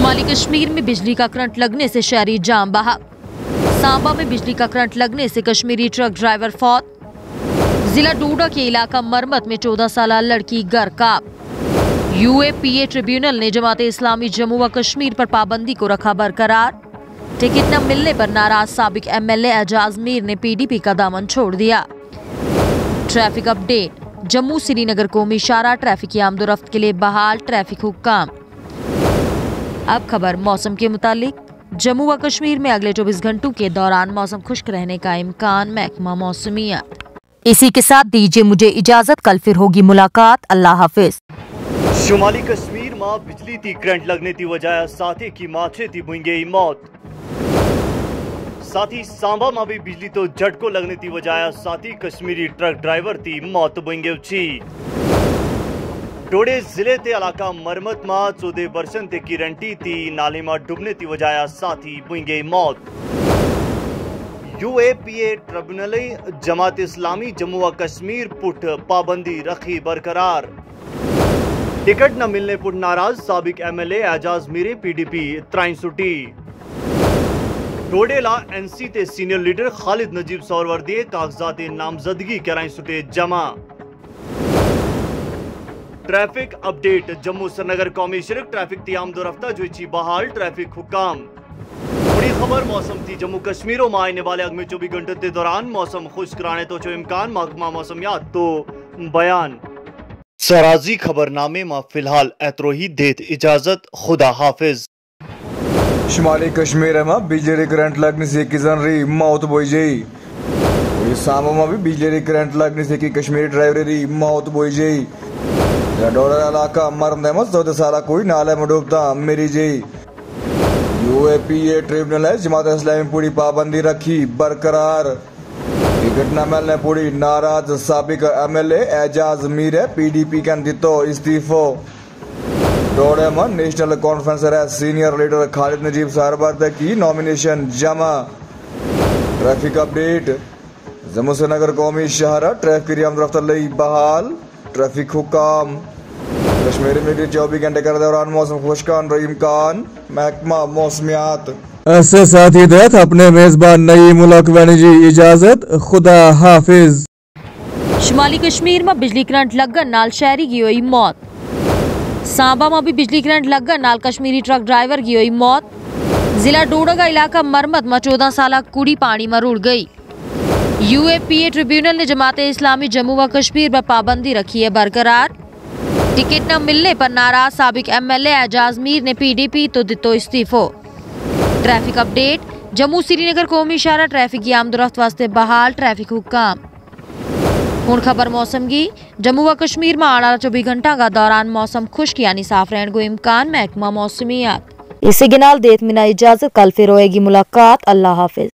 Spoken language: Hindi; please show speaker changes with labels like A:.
A: शुमाली कश्मीर में बिजली का करंट लगने से शहरी जाम बहा। सांबा में बिजली का करंट लगने से कश्मीरी ट्रक ड्राइवर फौत। जिला डोडा के इलाका मरमत में 14 साल लड़की गर्काब। UAPA ट्रिब्यूनल ने जमाते इस्लामी जम्मू व कश्मीर पर पाबंदी को रखा बरकरार। टिकट न मिलने पर नाराज साबिक MLA एजाज मीर ने PDP का दामन छोड़ दिया। Traffic update. जम्मू श्रीनगर कौमी शाहराह ट्रैफिक की आमदोरफ्त के लिए बहाल। ट्रैफिक हुक्काम। अब खबर मौसम के मुतालिक। जम्मू व कश्मीर में अगले 24 घंटों के दौरान मौसम खुश्क रहने का इम्कान। महकमा मौसमियात। इसी के साथ दीजिए मुझे इजाजत। कल फिर होगी मुलाकात। अल्लाह हाफिज।
B: शुमाली कश्मीर में बिजली ती करंट लगने की वजह साथी की माथे थी बुंगे मौत। साथ ही सांबा में भी बिजली तो झटको लगने की वजह साथी कश्मीरी ट्रक ड्राइवर थी मौत बुंगे उची। डोडे जिले ते इलाका मरमत में 14 वर्षन ते की रंटी थी नाले में डूबने की वजह साथी बुंगे मौत। UAPA ट्रिब्यूनल जमात इस्लामी जम्मू व कश्मीर पुट पाबंदी रखी बरकरार। टिकट न मिलने पुट नाराज साबिक MLA एजाज मीरे PDP त्राइन सुटी। डोडेला NC ते सीनियर लीडर खालिद नजीब सौरवर्दी कागजात नामजदगी कराई सुटे जमा। Traffic update. जम्मू श्रीनगर कौमी सड़क ट्रैफिक ती आमदोरफ्ता जो बहाल। ट्रैफिक हुक्काम। बड़ी खबर मौसम थी। जम्मू कश्मीरों में आने वाले अगले 24 घंटे के दौरान मौसम खुश्क रहने तो जो इम्कान। महकमा मौसमियात तो बयान। सराजी खबरनामे में फिलहाल एतरो ही देत इजाजत। खुदा हाफिज।
C: शुमाली कश्मीर में बिजली करंट लगने से किसान री मौत बोई जाई। सांबा में भी बिजली करंट लगने से की कश्मीरी ड्राइवर री मौत बोई जाई। डोडा इलाका मरने में 14 साल कोई नाले में डूबता मेरी जाई। UAPA ट्रिब्यूनल है जमात इस्लामी पूरी पाबंदी रखी बरकरार। टिकट न मिलने पूरी नाराज साबिक MLA एजाज मीर PDP के दितो इस्तीफो। डोडे में national conference senior leader Khalid Najib Sohrawardi की नॉमिनेशन जमा। Traffic update. जम्मू श्रीनगर कौमी शाहराह ट्रैफिक की आमदोरफ्त लई बहाल। ट्रैफिक हुक्काम। कश्मीर में 24 घंटे के दौरान मौसम खुशकान रही इम्कान। महकमा मौसमियात ऐसे साथ ही देत अपने मेजबान नई मुल्क जी इजाजत। खुदा हाफिज।
A: शुमाली कश्मीर में बिजली करंट लगन नाल शहरी की हुई मौत। सांबा में भी बिजली करंट लगन नाल कश्मीरी ट्रक ड्राइवर की हुई मौत। जिला डोडा का इलाका मरमत में 14 साल कुड़ी पानी में रुड़ गई। UAPA ट्रिब्यूनल ने जमाते इस्लामी जम्मू व कश्मीर पर पाबंदी रखी है बरकरार। टिकट न मिलने पर नाराज साबिक MLA एजाज मीर ने PDP तो दितो इस्तीफो। Traffic update. जम्मू श्रीनगर कौमी शाहराह ट्रैफिक की आमदोरफ्त वास्ते बहाल। ट्रैफिक हुक्काम। हुण खबर मौसम की। जम्मू व कश्मीर में आने 24 घंटा का दौरान मौसम खुश्क यानी साफ रहने को इम्कान। महकमा मौसमियात। इसे गिनाल देत मिना इजाजत। कल फिर होएगी मुलाकात। अल्लाह हाफिज।